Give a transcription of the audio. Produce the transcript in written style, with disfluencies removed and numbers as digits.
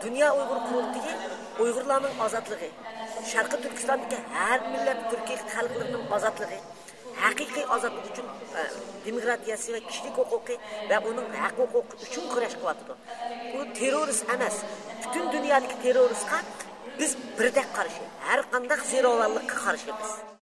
Dünya Uyghur Kurultayı Uyg'urlarning ozodligi, Sharqiy Turkistondagi har millat Turkiy xalqlarining ozodligi, haqiqiy ozodlik uchun demokratiyasi va kishilik huquqi va uning haq-huquqi uchun kurash qilyapti. Bu terrorist emas. Butun dunyodagi terroristga biz birdek qarshi, har qanday zo'ravonlikka qarshimiz.